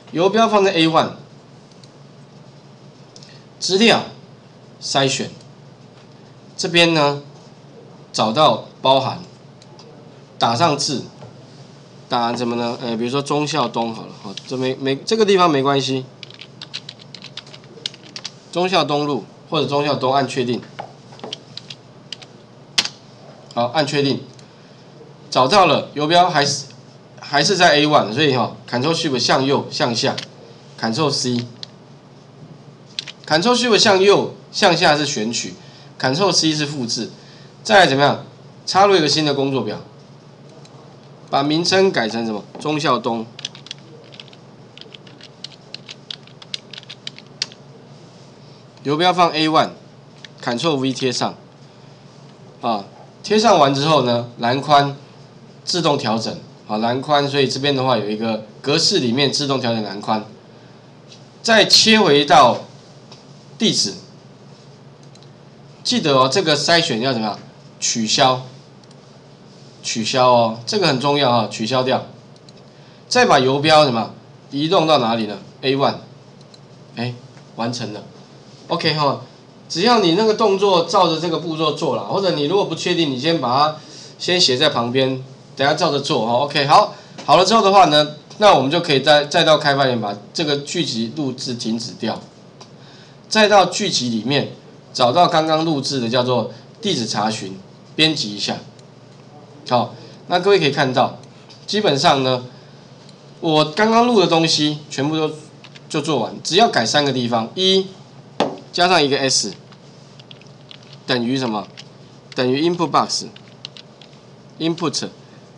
游标放在 A1， 资料筛选，这边呢找到包含，打上字，打什么呢？比如说忠孝东好了，好，这个地方没关系，忠孝东路或者忠孝东按确定，好，按确定，找到了游标还是在 A1， 所以Ctrl Shift 向右向下 ，Ctrl C。Ctrl Shift 向右向下是选取 ，Ctrl C 是复制，再来怎么样？插入一个新的工作表，把名称改成什么？忠孝东。游标放 A1，Ctrl V 贴上，贴上完之后呢，栏宽自动调整，栏宽，所以这边的话有一个格式里面自动调整栏宽，再切回到地址，记得哦，这个筛选要怎么样？取消哦，这个很重要啊，取消掉。再把游标什么移动到哪里呢 ？A1， 完成了。OK 哈，只要你那个动作照着这个步骤做了，或者你如果不确定，你先把它先写在旁边，等下照着做哈。OK， 好了之后的话呢，那我们就可以再到开发点把这个剧集录制停止掉。再到剧集里面找到刚刚录制的叫做地址查询，编辑一下。好，那各位可以看到，基本上呢，我刚刚录的东西全部就做完，只要改3个地方：一加上一个 s 等于什么？等于 input box input。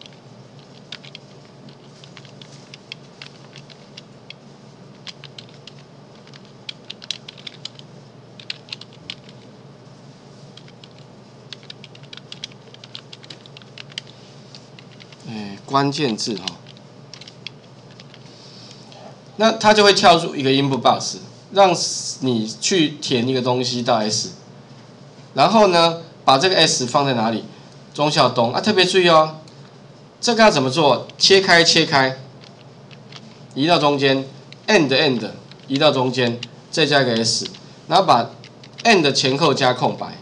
关键字哈，那它就会跳出一个 input box， 让你去填一个东西到 S， 然后呢，把这个 S 放在哪里？忠孝东特别注意哦，这个要怎么做？切开，移到中间 ，end 移到中间，再加一个 S， 然后把 end 前后加空白，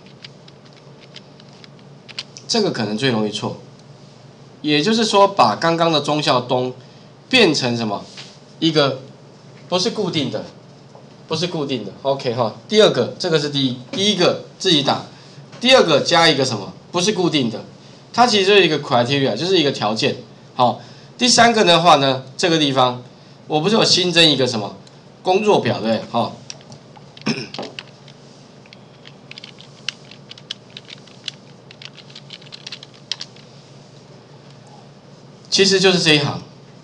这个可能最容易错。也就是说，把刚刚的忠孝东变成什么？一个不是固定的 ，OK 哈。第二个，这个是第一个自己打，第二个加一个什么？不是固定的，它其实就是一个 criteria， 就是一个条件。好，第3个的话呢，这个地方我不是有新增一个什么工作表对不对？好。其实就是这一行，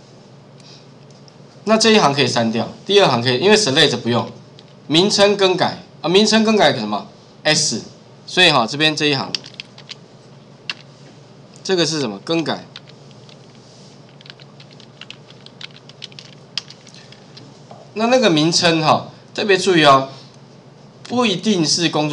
那这一行可以删掉，第2行可以，因为 select 不用，名称更改名称更改什么 S， 所以这边这一行，这个是什么更改？那个名称特别注意哦，不一定是工作。